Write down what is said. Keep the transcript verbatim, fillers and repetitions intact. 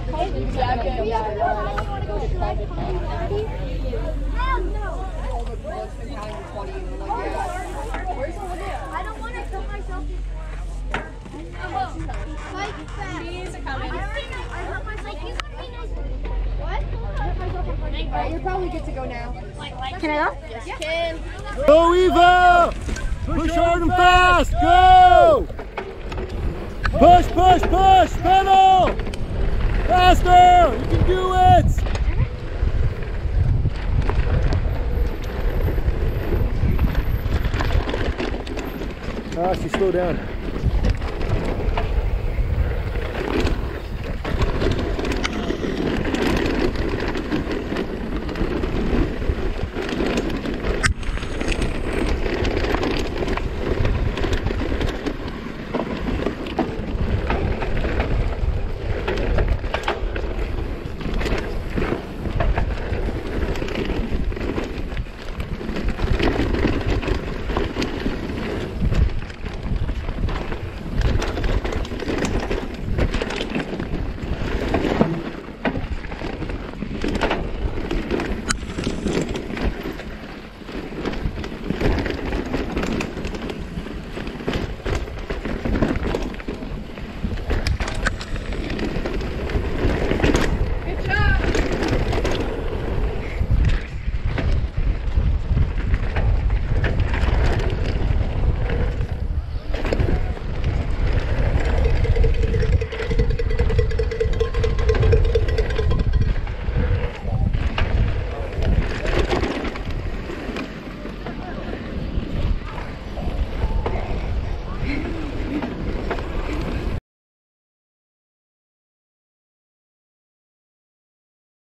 I don't want to kill myself. Alright, you're probably good to go now. Can I go? Yes, you can. Go, Eva! Push hard and fast! Go! Push, push, push! Pedal! Faster! You can do it! Ah, she slowed down.